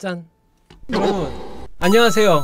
짠. 여러분 안녕하세요.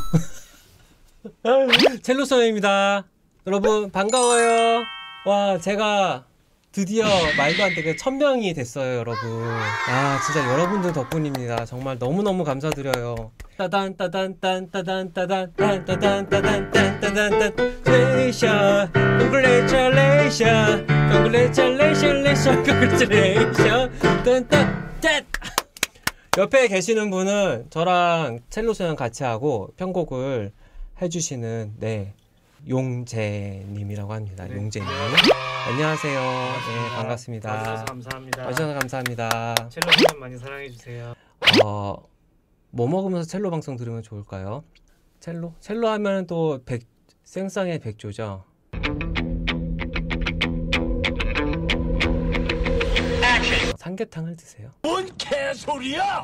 첼로소녀입니다. 여러분 반가워요. 와, 제가 드디어 말도 안 되게 1000명이 됐어요, 여러분. 아, 진짜 여러분들 덕분입니다. 정말 너무너무 감사드려요. 따단 따단 딴 따단 따단 딴 따단 따단 딴 따단 딴 Congratulations, Congratulations, Congratulations, Congratulations, 딴딴 짠. 옆에 계시는 분은 저랑 첼로소년 같이 하고 편곡을 해주시는 용재님이라고 합니다. 네. 용재님. 안녕하세요. 네, 반갑습니다. 와주셔서 감사합니다. 와주셔서 감사합니다. 첼로소년 많이 사랑해주세요. 뭐 먹으면서 첼로 방송 들으면 좋을까요? 첼로? 첼로 하면 또 생쌍의 백조죠. 삼계탕을 드세요. 뭔 개소리야!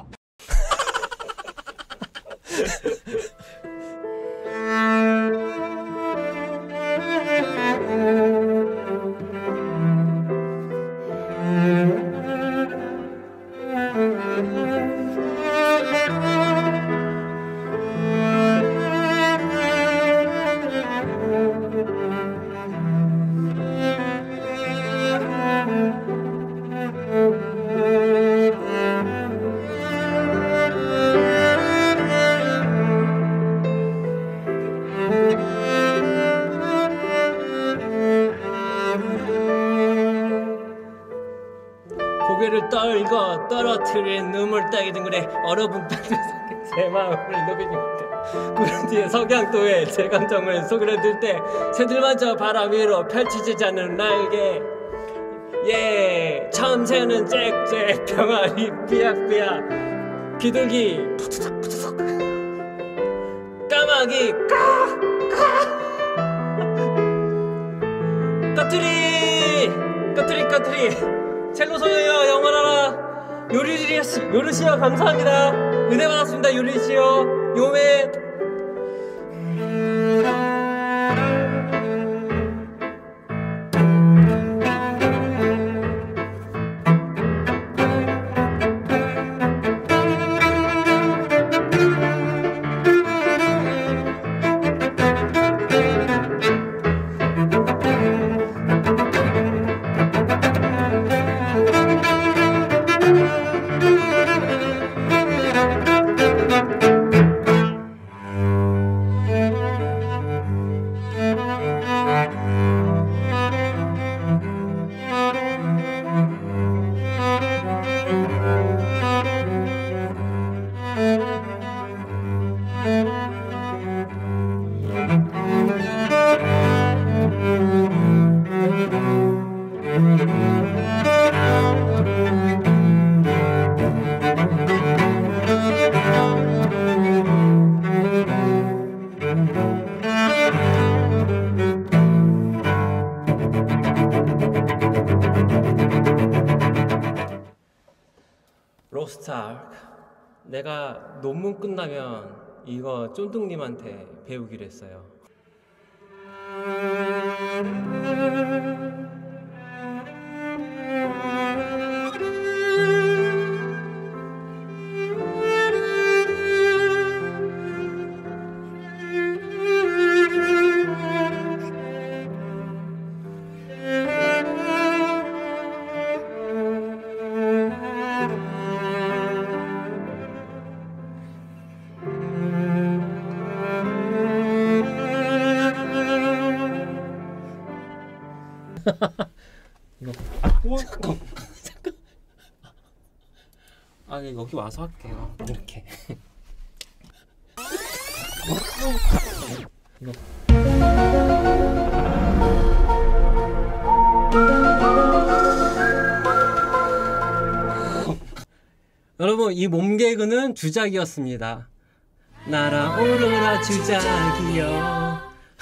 고개를 떨고 떨어뜨린 눈물 따기 등굴에 얼어붙은 제 마음을 녹이지 못해 구름 뒤에 석양도에 제 감정을 소그려들 때 새들마저 바람 위로 펼치지 않는 날개. 예, 참새는 짹짹 병아리 삐약삐약 비둘기 푸드덕 푸드덕 까마귀 까투리 첼로소녀여 영원하라. 요르시여 감사합니다. 은혜 받았습니다. 요르시여 요맨. 로스트아크. 내가 논문 끝나면 이거 쫀득님한테 배우기로 했어요. 이거 잠깐. 여기 와서 할게요. 이렇게. 이거. 여러분, 이 몸개그는 주작이었습니다. 날아오르라 주작이여.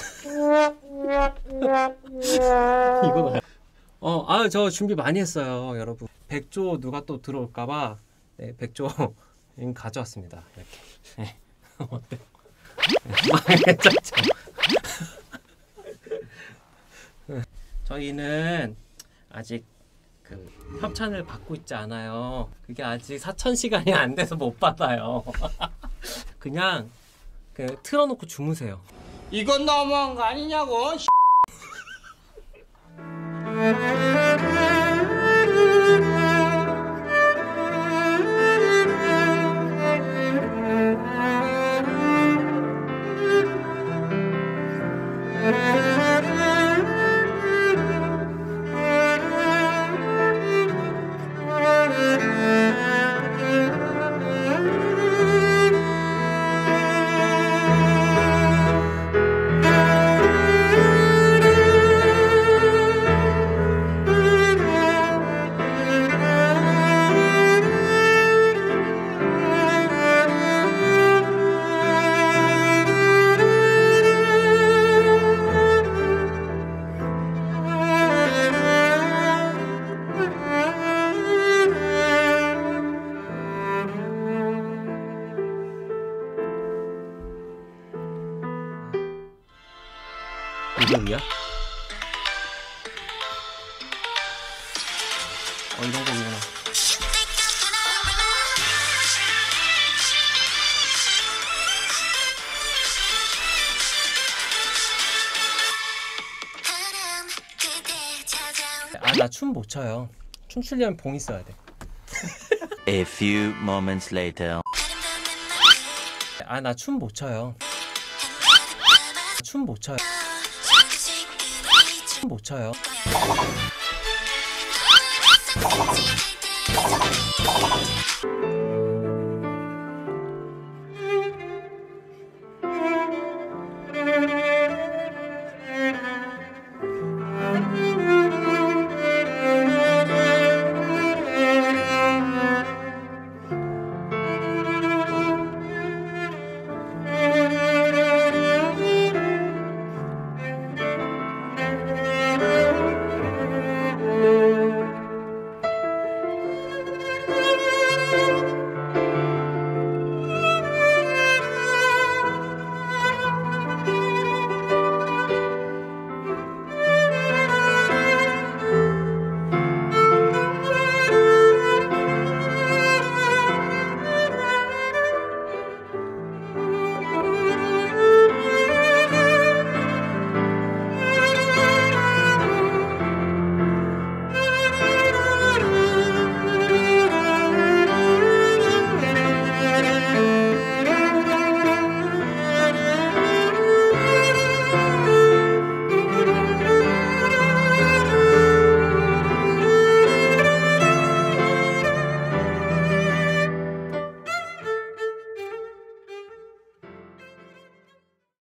이거 저 준비 많이 했어요, 여러분. 백조 누가 또 들어올까봐 백조 가져왔습니다. 이렇게. 네. 어때요? 저희는 아직 그 협찬을 받고 있지 않아요. 그게 아직 4,000시간이 안 돼서 못 받아요. 그냥 틀어놓고 주무세요. 이건 너무한 거 아니냐고. 이름이야? 이런 거구나. 나 춤 못 춰요. 춤추려면 봉 있어야 돼. A few moments later. 나 춤 못 춰요. 춤 못 춰요. 춤 못 춰요.